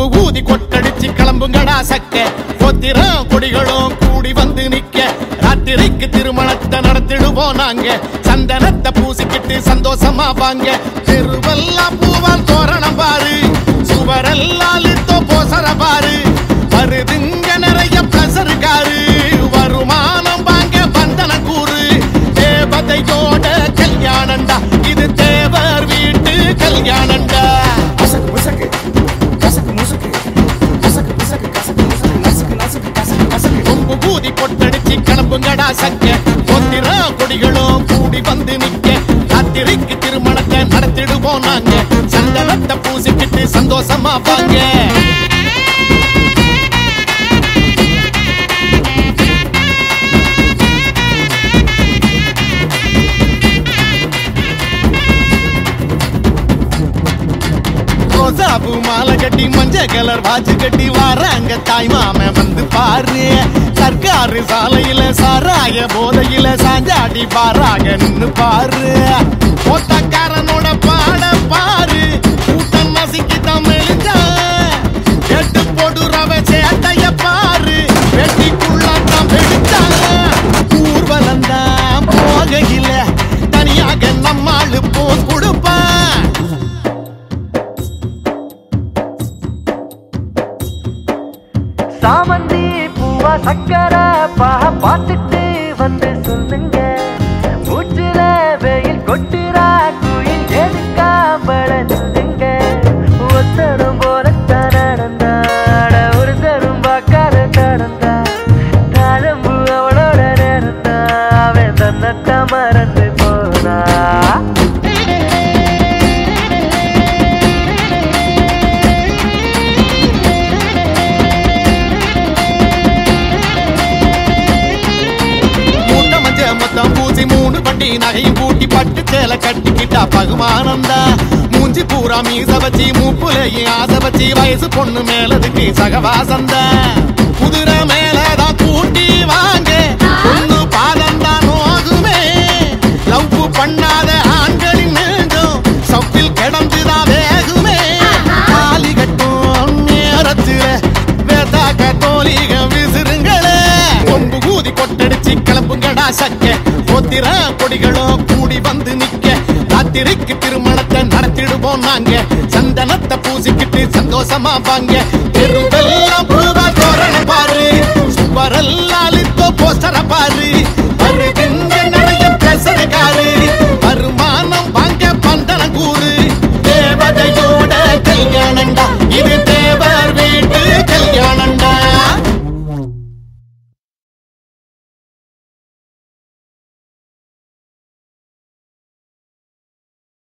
கொம்பு ஊதி கொட்டடிச்சு கிளம்புங்கடா சக்க பொத்திரம் கொடிகளும் கூடி வந்து நிக்க ராத்திரிக்கு திருமணத்தை நடத்திடுவோம் நாங்க சந்தனத்தை பூசிக்கிட்டு சந்தோஷமா வாங்க தெருவெல்லாம் பூவால் தோரணம் பாரு சுவரெல்லாம் லிட்டோ போசர பாரு வருதுங்க நிறைய பிரசரு காரு வருமானம் வாங்க வந்தன கூறு தேவதையோட கல்யாணண்டா இது தேவர் வீட்டு கல்யாணண்டா கொம்பு பூதி பொட்டடிச்சு கிளம்புங்கடா சக்க பொத்திரம் கொடிகளும் கூடி வந்து நிக்க ராத்திரிக்கு திருமணத்தை நடத்திடுவோம் நாங்க சந்தனத்தை பூசிக்கிட்டு சந்தோஷமா வாங்க ரோசாபு மாலை கட்டி மஞ்சள் கலர் வாச்சு கட்டி வராங்க தாய் மாம வந்து பாரு சர்க்காரு சாலையில சாராய போதையில சாஞ்சாடி பாராக நின்னு பாரு போட்டக்காரனோட பாட பாரு கூட்டம் நசிக்கி தமிழ்ச்சா கேட்டு போடுறவ சேட்டைய பாரு வெட்டிக்குள்ளாட்டம் வெடிச்சா ஊர்வலந்தான் போகையில தனியாக நம்மாளு போன் கொடுப்பான் சாமந்தி பூவா சக்கரை பார்த்துட்டு வந்து சொல்லுங்க மூச்சுல வெயில் கொட்டுறா குயில் எதுக்காம்பள சொல்லுங்க ஒத்தரும் போலத்தான் நடந்தாட ஒரு தரும் பார்க்காத கடந்தா தாழம்பு அவளோட நேரந்தா அவன் தன்னட்ட மறந்து போனா பூசி மூணு பட்டி நகையும் கூட்டி பட்டு சேலை கட்டிக்கிட்டா பகுமானந்தா மூஞ்சி பூரா மீச வச்சி மூப்புலையும் ஆசை வச்சி வயசு பொண்ணு மேலதுக்கு சகவாசந்தா குதிரை மேலதான் கூட்டி வாங்க பொண்ணு பாதந்தான் நோகுமே லவ் பண்ணாத ஆண்களின் நெஞ்சம் சப்பில் கிடந்துதான் வேகுமே தாலி கட்டும் நேரத்துல வேதாக்க தோலிக விசிறுங்களே கொம்பு கூதி கொட்டடிச்சு கிளம்புங்கடா சக்க பொத்திரம் கொடிகளும் கூடி வந்து நிக்க ராத்திரிக்கு திருமணத்தை நடத்திடுவோம் நாங்க சந்தனத்தை பூசிக்கிட்டு சந்தோஷமா வாங்க தெருவெல்லாம்